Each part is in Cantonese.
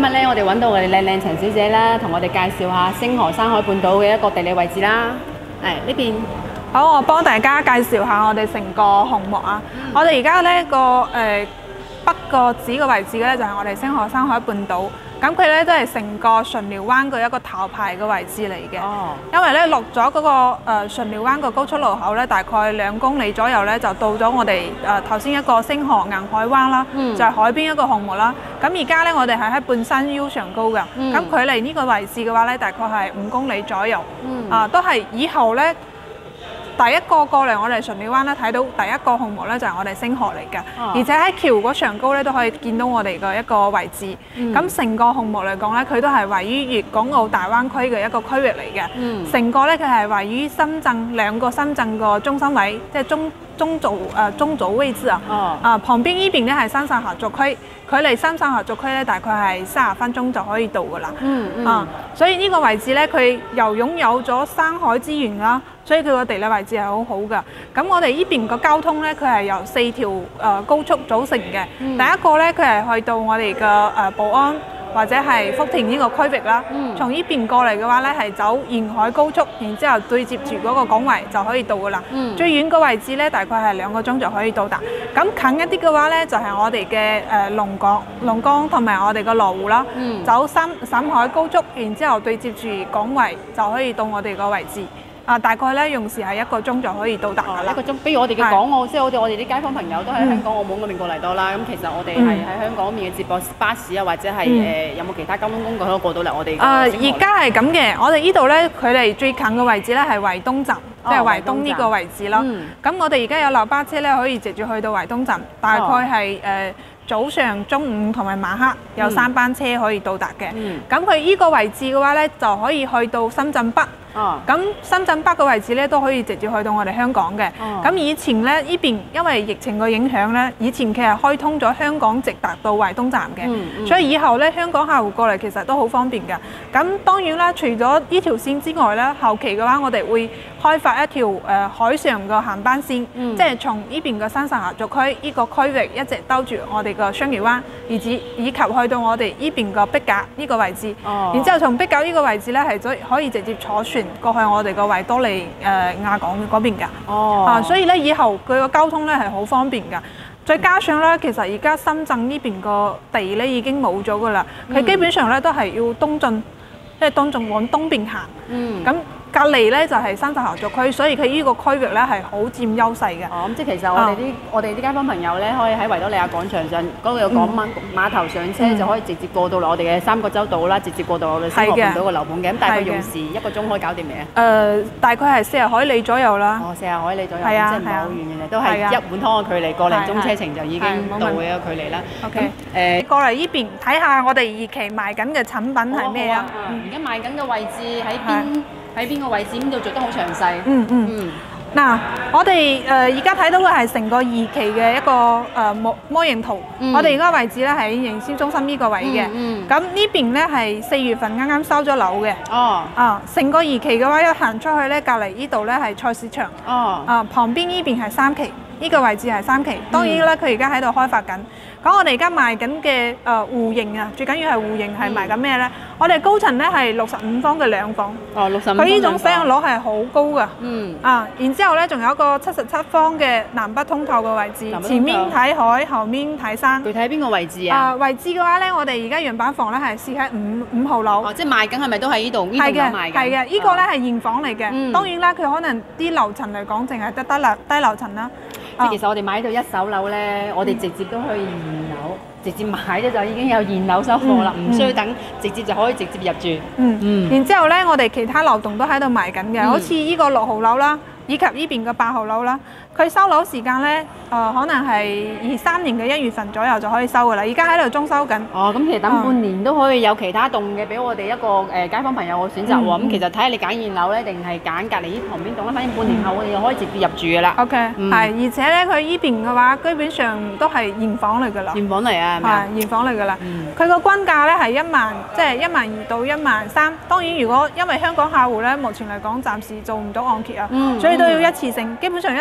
日咧，我哋揾到我哋靚靚陳小姐啦，同我哋介紹下星河山海半島嘅一個地理位置啦。呢邊。 好，我幫大家介紹下我哋成個項目啊。我哋而家呢個北個指嘅位置咧，就係我哋星河山海半島。咁佢咧都係成個順寮灣嘅一個頭牌嘅位置嚟嘅。因為咧落咗嗰個順寮灣個高速路口咧，大概2公里左右咧，就到咗我哋頭先一個星河銀海灣啦，就係海邊一個項目啦。咁而家咧我哋係喺半山腰上高嘅，咁距離呢個位置嘅話咧，大概係5公里左右。都係以後咧。第一個過嚟我哋順寮灣咧，睇到第一個項目咧就係我哋星河嚟嘅，而且喺橋嗰上高咧都可以見到我哋嘅一個位置。咁成個項目嚟講咧，佢都係位於粵港澳大灣區嘅一個區域嚟嘅。成個咧佢係位於深圳2個深圳個中心位，即係中組位置啊。旁邊呢邊咧係三沙合作區，距離三沙合作區咧大概係30分鐘就可以到噶啦。所以呢個位置咧，佢又擁有咗山海資源啦。所以佢個地理位置係好好㗎。咁我哋呢邊個交通咧，佢係由4條高速組成嘅。第一個咧，佢係去到我哋嘅寶安或者係福田呢個區域啦。從呢邊過嚟嘅話咧，係走沿海高速，然之後對接住嗰個港圍就可以到㗎啦。最遠個位置咧，大概係2個鐘就可以到達。咁近一啲嘅話咧，就係我哋嘅龍崗同埋我哋嘅羅湖啦。走深海高速，然之後對接住港圍就可以到我哋個位置。大概咧用時係1個鐘就可以到達㗎啦。1個鐘，比如我哋嘅港澳，即係好似我哋啲街坊朋友都喺香港、澳門嗰邊過嚟多啦。咁其實我哋係喺香港嗰邊嘅接駁巴士啊，或者係有冇其他交通工具可以過到嚟我哋？而家係咁嘅，我哋呢度咧距離最近嘅位置咧係惠東站，即係惠東呢個位置咯。咁我哋而家有流巴車咧，可以直接去到惠東站，大概係早上、中午同埋晚黑有3班車可以到達嘅。咁佢呢個位置嘅話咧，就可以去到深圳北。咁深圳北嘅位置咧都可以直接去到我哋香港嘅。咁以前咧呢邊因為疫情嘅影響咧，以前佢係開通咗香港直達到惠東站嘅。所以以後咧香港客戶過嚟其實都好方便㗎。咁當然啦，除咗呢條線之外咧，後期嘅話我哋會開發一條海上嘅航班線，即係從呢邊嘅三沙合作區呢個區域一直兜住我哋嘅雙魚灣，以及去到我哋呢邊嘅碧甲呢個位置。然之後從碧甲呢個位置咧係可以直接坐船過去我哋個維多利亞港嗰邊㗎。所以咧以後佢個交通咧係好方便㗎。再加上咧，其實而家深圳呢邊個地咧已經冇咗㗎啦，佢基本上咧都係要東進，即係東進往東邊行。咁隔離咧就係三沙合作區，所以佢呢個區域咧係好佔優勢嘅。 咁即係其實我哋啲街坊朋友咧，可以喺維多利亞廣場上嗰度有港碼頭上車，就可以直接過到嚟我哋嘅三角洲島啦，直接過到我哋星河半島個樓盤嘅。咁大概用時1個鐘可以搞掂未？ 大概係40海里左右啦。 40海里左右，即係唔係好遠嘅，都係1碗湯嘅距離，個零鐘車程就已經到嘅一個距離啦。咁過嚟呢邊睇下我哋二期賣緊嘅產品係咩啊？ 而家賣緊嘅位置喺邊？喺邊個位置？邊度做得好詳細？ 嗱，我哋而家睇到嘅係成個2期嘅一個模型圖。我哋而家位置咧喺營銷中心呢個位嘅。咁呢邊咧係4月份啱啱收咗樓嘅。成個2期嘅話，一行出去咧，隔離呢度咧係菜市場。旁邊呢邊係3期，呢個位置係3期。當然啦，佢而家喺度開發緊。講我哋而家賣緊嘅戶型啊，最緊要係戶型係賣緊咩咧？我哋高層咧係65方嘅2房。65方。佢呢種使用率係好高㗎。然之後咧仲有一個77方嘅南北通透嘅位置，前面睇海，後面睇山。 具體喺邊個位置啊？ 位置嘅話咧，我哋而家樣板房咧係試喺5號樓。 即係賣緊係咪都喺呢度？呢度有賣緊。 係嘅，呢個咧係現房嚟嘅。當然啦，佢可能啲樓層嚟講，淨係得低樓層啦。 即係其實我哋買到1手樓咧，我哋直接都可以2樓，直接買咧就已經有現樓收貨啦，唔需要等，直接就可以直接入住。 然之後咧，我哋其他樓棟都喺度賣緊嘅，好似呢個6號樓啦，以及呢邊嘅8號樓啦。佢收樓時間咧，可能係23年嘅1月份左右就可以收噶啦。而家喺度裝修緊。咁其實等半年都可以有其他棟嘅俾我哋一個街坊朋友嘅選擇喎。咁其實睇下你揀現樓咧，定係揀隔離呢旁邊棟啦。反正半年後我哋就可以直接入住噶啦。而且咧佢呢邊嘅話，基本上都係現房嚟噶啦。現房嚟啊？係現房嚟噶啦。佢個均價咧係1萬，即係12000到13000。當然，如果因為香港客戶咧，目前嚟講暫時做唔到按揭啊，所以都要一次性。基本上一次性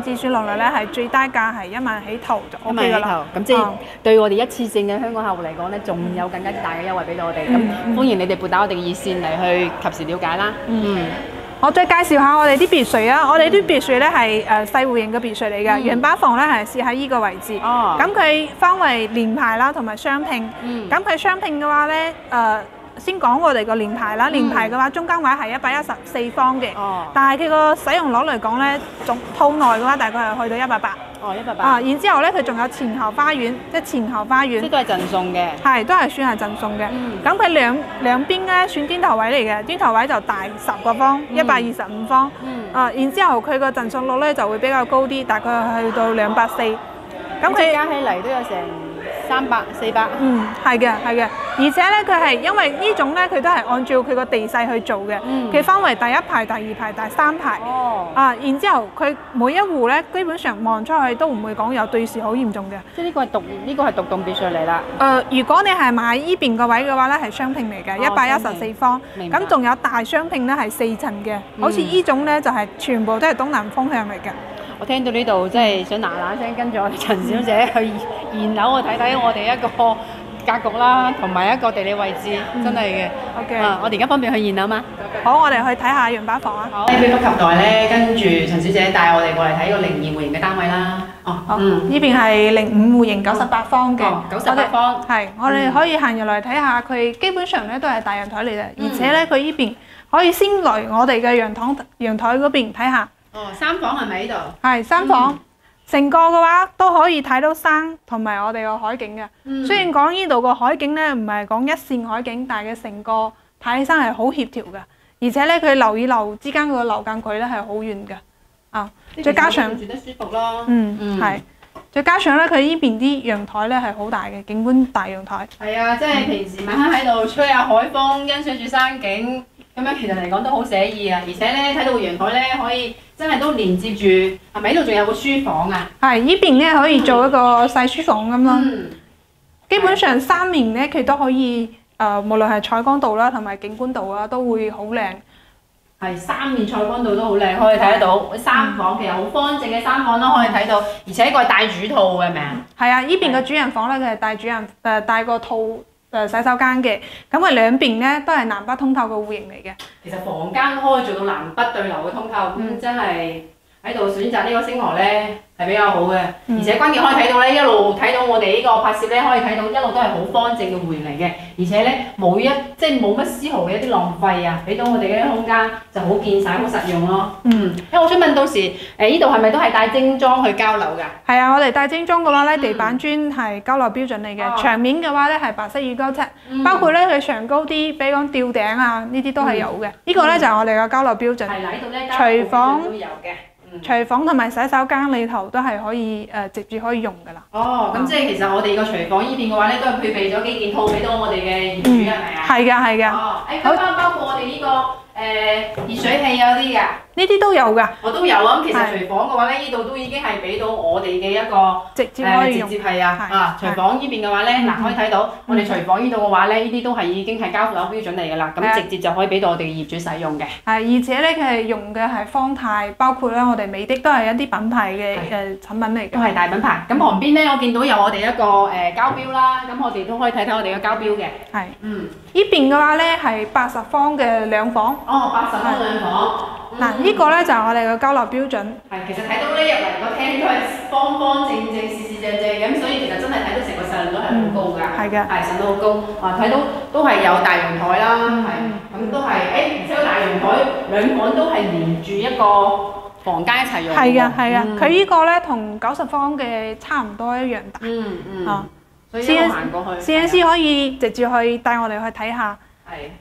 自選落嚟咧係最低價係1萬起頭就 OK 㗎啦。 咁即係對我哋一次性嘅香港客戶嚟講咧，仲有更加大嘅優惠俾到我哋。咁歡迎你哋撥打我哋嘅熱線嚟去及時了解啦。 我再介紹下我哋啲別墅啊！我哋啲別墅咧係細戶型嘅別墅嚟嘅，原板房咧係設喺依個位置。咁佢分為連排啦同埋雙拼。咁佢雙拼嘅話咧，先講我哋個連排啦。連排嘅話，中間位係114方嘅。但係佢個使用率嚟講咧，套內嘅話大概係去到180。180。然之後咧，佢仲有前後花園，即係前後花園。 即都係贈送嘅。係， 都係算係贈送嘅。咁佢兩邊咧選磚頭位嚟嘅，磚頭位就大10個方，125方。然之後佢個贈送率咧就會比較高啲，大概去到240。咁佢加起嚟都有成300、400。 係嘅，係嘅。而且咧，佢係因為呢種咧，佢都係按照佢個地勢去做嘅。佢分為第一排、第二排、第三排。然之後佢每一戶咧，基本上望出去都唔會講有對視好嚴重嘅。 即係呢個係獨棟別墅嚟啦。 如果你係買依邊個位嘅話咧，係雙拼嚟嘅，114方。咁仲有大雙拼咧係4層嘅，好似呢種咧就係全部都係東南風向嚟嘅。 我聽到呢度真係想嗱嗱聲跟住我哋陳小姐去二樓去睇睇我哋一個格局啦，同埋一個地理位置，真係嘅。 OK。 我哋而家方便去二樓嗎？ 好，我哋去睇下原板房啊。 好。迫不及待咧，跟住陳小姐帶我哋過嚟睇個02戶型嘅單位啦。 呢邊係05戶型98方嘅。 98方。 係，我哋可以行入嚟睇下，佢基本上咧都係大陽台嚟嘅，而且咧佢呢邊可以先嚟我哋嘅陽台嗰邊睇下。 3房係咪呢度？ 係3房，成個嘅話都可以睇到山同埋我哋個海景嘅。雖然講呢度個海景咧唔係講一線海景，但係佢成個睇起身係好協調嘅，而且咧佢樓與樓之間個樓間距咧係好遠嘅。再加上住得舒服咯。 係。再加上咧，佢呢邊啲陽台咧係好大嘅，景觀大陽台。 係啊，即係平時晚黑喺度吹下海風，欣賞住山景。咁樣其實嚟講都好寫意啊！而且咧睇到個陽台咧，可以真係都連接住，係咪呢度仲有個書房啊？ 係，呢邊咧可以做一個細書房咁咯。基本上3面咧，佢都可以無論係採光度啦，同埋景觀度啦，都會好靚。 係3面採光度都好靚，可以睇得到。3房其實好方正嘅3房都可以睇到，而且個係帶主套嘅，係咪啊？係啊， 呢邊嘅主人房咧，佢係帶個套。洗手間嘅，咁佢兩邊咧都係南北通透嘅戶型嚟嘅。其實房間都可以做到南北對流嘅通透，真係喺度選擇呢個星河咧係比較好嘅。而且關鍵可以睇到咧，一路睇到我哋呢個拍攝咧，可以睇到一路都係好方正嘅戶型嚟嘅。而且咧即係冇乜絲毫嘅一啲浪費啊，俾到我哋嘅空間就好見晒，好實用咯。我想問到時呢度係咪都係帶精裝去交樓㗎？ 係啊，我哋帶精裝嘅話咧，地板磚係交樓標準嚟嘅，牆面嘅話咧係白色乳膠漆，包括咧佢上高啲，比如講吊頂啊，呢啲都係有嘅。呢個咧就係我哋嘅交樓標準。 係啦，呢度咧廚房都有嘅。 廚房同埋洗手間裏頭都係可以直接可以用㗎啦。 咁即係其實我哋個廚房呢邊嘅話咧，都係配備咗幾件套俾到我哋嘅業主係咪啊？ 係㗎，係㗎。 包括我哋呢個熱水器有啲㗎。 呢啲都有㗎。 我都有啊。咁其實廚房嘅話咧，呢度都已經係俾到我哋嘅一個直接可以用。 直接係啊。廚房呢邊嘅話咧，嗱可以睇到我哋廚房呢度嘅話咧，呢啲都係已經係交樓標準嚟㗎啦。咁直接就可以俾到我哋嘅業主使用嘅。 而且咧佢係用嘅係方太，包括咧我哋美的都係一啲品牌嘅產品嚟嘅。 都係大品牌。咁旁邊咧，我見到有我哋一個膠標啦，咁我哋都可以睇睇我哋嘅膠標嘅。 係。呢邊嘅話咧係80方嘅2房。 80方2房。 嗱，呢個咧就係我哋嘅交樓標準。 其實睇到呢入嚟個廳都係方方正正、四四正正咁，所以其實真係睇到成個實用率係好高㗎。係嘅。實用率好高。睇到都係有大陽台啦，咁都係而且個大陽台2房都係連住一個房間一齊用。係㗎，係㗎。佢呢個咧同90方嘅差唔多一樣大。 所以一路行過去。 CNC 可以直接去帶我哋去睇下。 係。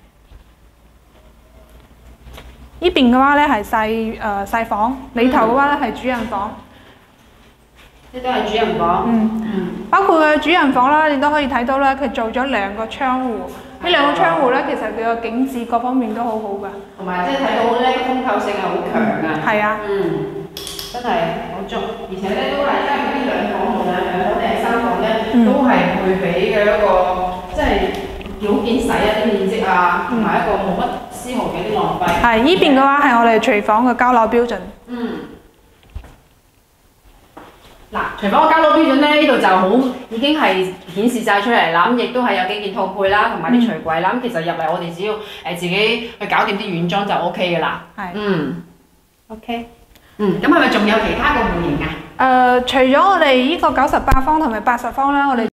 呢邊嘅話咧係細房，裏頭嘅話咧係主人房。 呢都係主人房。 包括佢主人房啦，你都可以睇到啦，佢做咗2個窗戶。呢2個窗戶咧，其實佢個景緻各方面都好好㗎。 同埋即係睇到咧，通透性係好強㗎。 係啊。 真係好足，而且咧都係因為呢2房無論2房定係3房咧，都係配備嘅一個即係好見使啲面積啊，同埋一個冇乜絲毫嘅啲浪費。 係呢邊嘅話係我哋廚房嘅交樓標準。 廚房嘅交樓標準咧，呢度就好已經係顯示晒出嚟啦。咁亦都係有幾件套配啦，同埋啲櫥櫃啦。咁其實入嚟我哋只要自己去搞掂啲軟裝就 O K 嘅啦。 係。 OK。咁係咪仲有其他嘅戶型啊？ 除咗我哋呢個98方同埋80方啦，我哋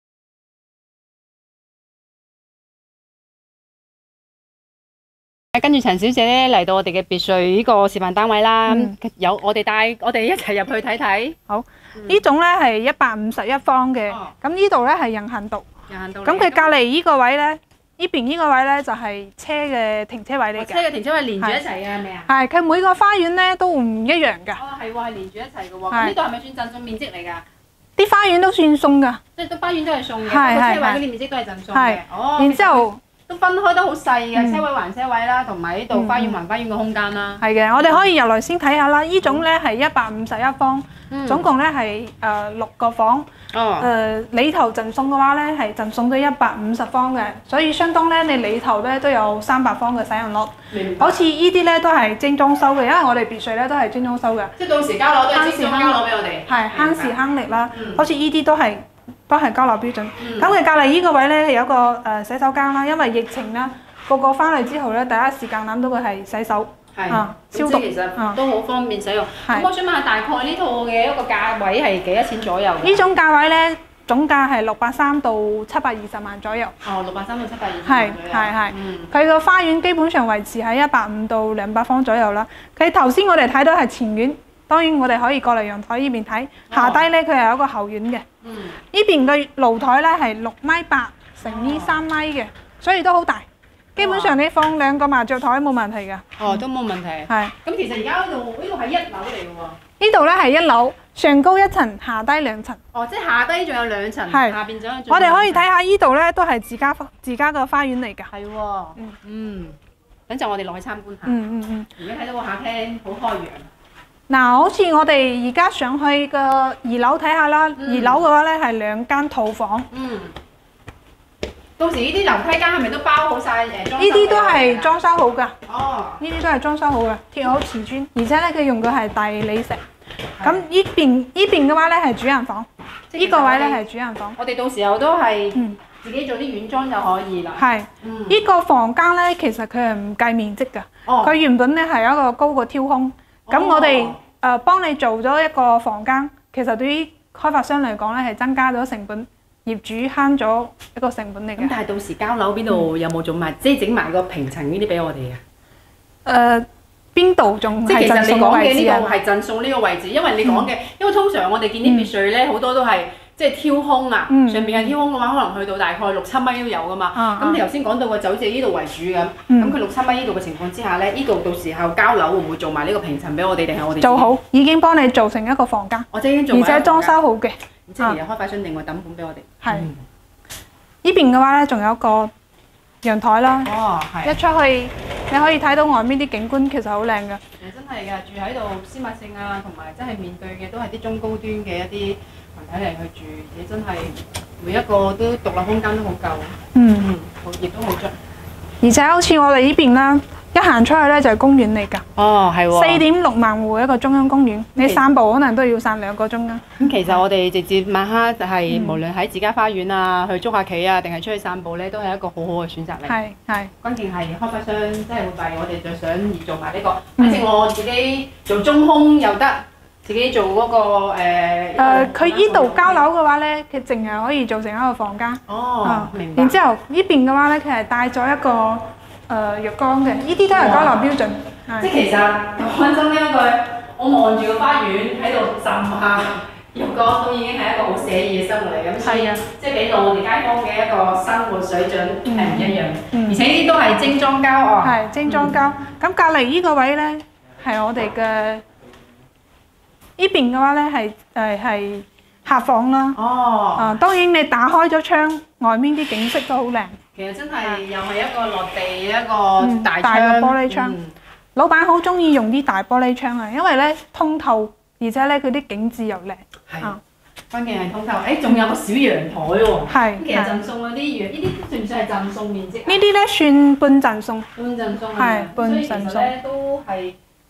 跟住陳小姐咧嚟到我哋嘅別墅呢個示範單位啦，有我哋帶我哋一齊入去睇睇。 好，呢種咧係151方嘅，咁呢度咧係人行道。咁佢隔離呢個位咧，呢邊呢個位咧就係車嘅停車位嚟嘅。 車嘅停車位連住一齊嘅係咪啊？ 係，佢每個花園咧都唔一樣㗎。 係喎，係連住一齊嘅喎。咁呢度係咪算贈送面積嚟㗎？ 啲花園都算送㗎。 即係都花園都係送嘅，個車位嗰啲面積都係贈送嘅。 然之後。 都分開得好細嘅，車位還車位啦，同埋呢度花園還花園嘅空間啦。 係嘅，我哋可以入嚟先睇下啦。呢種咧係151方，總共咧係6個房。裏頭贈送嘅話咧係贈送咗150方嘅，所以相當咧你裏頭咧都有300方嘅使用率。好似呢啲咧都係精裝修嘅，因為我哋別墅咧都係精裝修嘅。 即係到時交樓都係精裝交樓俾我哋。 係慳時慳力啦，好似呢啲都係交樓標準。咁佢隔離呢個位咧有個洗手間啦，因為疫情啦，個個翻嚟之後咧，第一時間諗到佢係洗手，消毒， 其實都好方便使用。咁我想問下，大概呢套嘅一個價位係幾多錢左右？ 呢種價位咧，總價係630到720萬左右。 630到720萬。 係。佢個花園基本上維持喺150到200方左右啦。佢頭先我哋睇到係前院。當然，我哋可以過嚟陽台呢邊睇，下低咧佢係有一個後院嘅。呢邊嘅露台咧係6.8米乘以3米嘅，所以都好大。基本上你放2個麻雀台冇問題㗎。 都冇問題。 係。 咁其實而家呢度係1樓嚟嘅喎。 呢度咧係1樓，上高1層，下低2層。 即係下低仲有2層，下邊仲有。 我哋可以睇下呢度咧，都係自家個花園嚟㗎。 係喎。等陣我哋落去參觀下。而家睇到個客廳好開揚。 嗱，好似我哋而家上去個2樓睇下啦。2樓嘅話咧係2間套房。到時呢啲樓梯間係咪都包好晒裝修？呢啲都係裝修好㗎。呢啲都係裝修好嘅，貼好瓷磚，而且咧佢用嘅係大理石。咁呢邊嘅話咧係主人房，呢個位咧係主人房。 我哋到時候都係自己做啲軟裝就可以啦。 係。呢個房間咧其實佢係唔計面積㗎。佢原本咧係一個高嘅挑空。咁我哋幫你做咗一個房間，其實對於開發商嚟講咧係增加咗成本，業主慳咗一個成本嚟嘅。 咁但係到時交樓邊度有冇做埋，即係整埋個平層呢啲俾我哋啊？ 邊度仲係贈送個位置啊？即係其實你講嘅呢個係贈送呢個位置，因為你講嘅，因為通常我哋見啲別墅咧好多都係。即係挑空啊，上邊係挑空嘅話，可能去到大概6-7米都有噶嘛。咁你頭先講到個就好似呢度為主咁，咁佢6-7米呢度嘅情況之下咧，呢度到時候交樓會唔會做埋呢個平層俾我哋，定係我哋做好？已經幫你做成一個房間， 我即係已經做埋， 而且裝修好嘅。 即係開發商另外抌本俾我哋。 係。呢邊嘅話咧，仲有個陽台啦。係。一出去你可以睇到外面啲景觀，其實好靚㗎。 真係㗎，住喺度私密性啊，同埋真係面對嘅都係啲中高端嘅一啲群體嚟去住，你真係每一個都獨立空間都好夠。亦都好足。 而且好似我哋呢邊啦，一行出去咧就係公園嚟㗎。 係喎。 4.6萬戶一個中央公園，你散步可能都要散2個鐘㗎。 咁其實我哋直接晚黑就係無論喺自家花園啊，去捉下棋啊，定係出去散步咧，都係一個好好嘅選擇嚟。 係。 關鍵係開發商真係會為我哋着想而做埋呢個。反正我自己做中空又得。自己做嗰個佢依度交樓嘅話咧，佢淨係可以做成一個房間。明白。然之後呢邊嘅話咧，佢係帶咗一個浴缸嘅，呢啲都係交樓標準。 即係其實講真呢一句，我望住個花園喺度浸下浴缸，都已經係一個好寫意嘅生活嚟咁。係啊。即係俾到我哋街坊嘅一個生活水準係唔一樣。而且呢啲都係精裝膠。 係精裝膠。咁隔離呢個位咧係我哋嘅。呢邊嘅話咧係客房啦。當然你打開咗窗，外面啲景色都好靚。 其實真係又係一個落地一個大嘅玻璃窗。老闆好中意用啲大玻璃窗啊，因為咧通透，而且咧佢啲景緻又靚。 關鍵係通透。仲有個小陽台喎。 係。 其實贈送嗰啲呢啲算唔算係贈送面積？ 呢啲咧算半贈送。 半贈送。 係半贈送。 所以其實咧都係。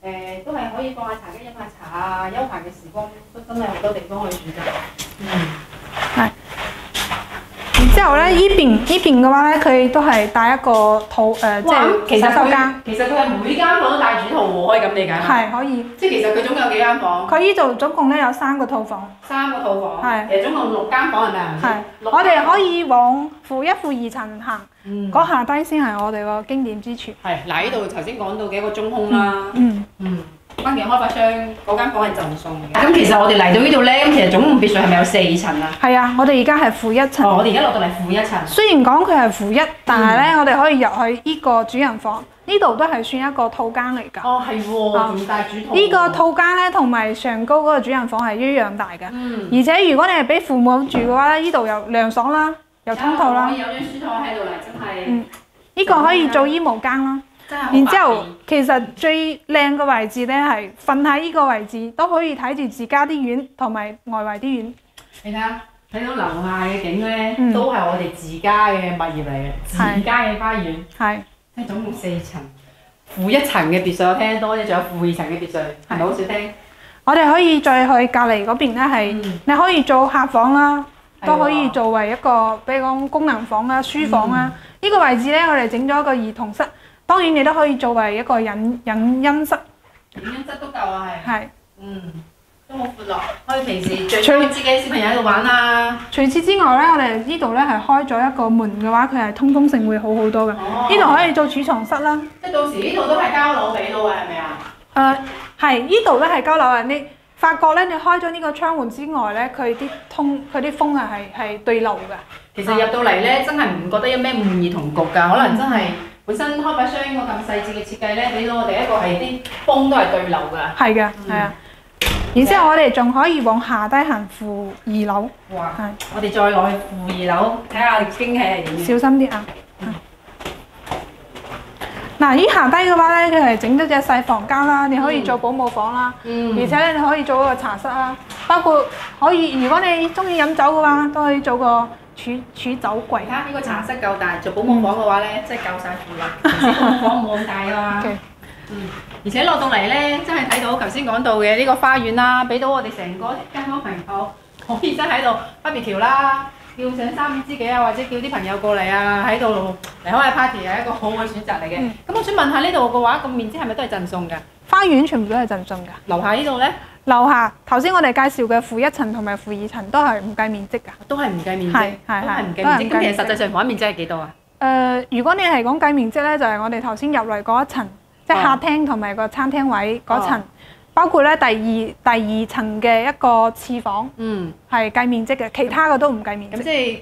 都係可以放下茶几飲下茶啊，休閒嘅時光都真係好多地方可以選擇。 係。然之後咧，呢邊嘅話咧，佢都係帶一個套即係洗手間。 其實佢係每間房都帶主套喎，可以咁理解嗎？ 係可以。 即係其實佢總共有幾間房？ 佢呢度總共咧有3個套房。 3個套房。 係。 其實總共6間房係咪啊？ 係。我哋可以往負1、負2層行。嗰下低先係我哋個經典之處。係。嗱，呢度頭先講到嘅一個中空啦。灣景開發商嗰間房係贈送嘅。咁其實我哋嚟到呢度咧，咁其實總共別墅係咪有4層啊？係啊， 我哋而家係負1層。 我哋而家落到嚟負1層。雖然講佢係負1，但係咧我哋可以入去呢個主人房，呢度都係算一個套間嚟㗎。 哦，係喎，咁大主套。 呢個套間咧同埋上高嗰個主人房係一樣大嘅。而且如果你係俾父母住嘅話咧，呢度又涼爽啦，又通透啦。 有張書台喺度嚟，真係。 呢個可以做衣帽間啦。然之後，其實最靚嘅位置咧係瞓喺呢個位置，都可以睇住自家啲院同埋外圍啲院。 你睇下，睇到樓下嘅景咧，都係我哋自家嘅物業嚟嘅，自家嘅花園。係。即係總共4層，負1層嘅別墅我聽得多啫，仲有負2層嘅別墅，係咪好少聽？我哋可以再去隔離嗰邊咧，係你可以做客房啦，都可以作為一個比如講功能房啦、書房啦。呢個位置咧，我哋整咗一個兒童室。當然你都可以作為一個影音室，影音室都夠啊，係。都好闊落，可以平時最多自己小朋友喺度玩啦。除此之外咧，我哋呢度咧係開咗一個門嘅話，佢係通風性會好好多嘅。呢度可以做儲藏室啦。即係到時呢度都係交樓俾到嘅，係咪啊？係，呢度咧係交樓嘅。你發覺咧，你開咗呢個窗戶之外咧，佢啲風係對流嘅。其實入到嚟咧，真係唔覺得有咩悶熱同焗㗎，可能真係。本身開發商個咁細緻嘅設計咧，俾到我哋一個係啲風都係對流㗎。係嘅，係啊。然之後我哋仲可以往下低行負2樓。哇！係。我哋再落去負2樓，睇下驚喜係點。小心啲啊！嗱，依下低嘅話咧，佢係整咗隻細房間啦，你可以做保姆房啦，而且咧你可以做一個茶室啦，包括可以如果你中意飲酒嘅話，都可以做個儲酒櫃。睇下呢個茶室夠大，做保姆房嘅話咧，真係夠晒負啦。保姆房冇咁大啊嘛。而且落到嚟咧，真係睇到頭先講到嘅呢個花園啦，俾到我哋成個間房朋友可以真喺度 barbecue 啦，叫上3、5知己啊，或者叫啲朋友過嚟啊，喺度嚟開下 party 係一個好嘅選擇嚟嘅。咁我想問下呢度嘅話，個面積係咪都係贈送㗎？花園全部都係贈送㗎。樓下呢度咧？樓下頭先我哋介紹嘅負1層同埋負2層都係唔計面積㗎。都係唔計面積。係唔計面積。咁其實實際上房面積係幾多啊？如果你係講計面積咧，就係我哋頭先入嚟嗰一層，即係客廳同埋個餐廳位嗰層，包括咧第二層嘅一個廁房，係計面積嘅，其他嘅都唔計面積。咁即係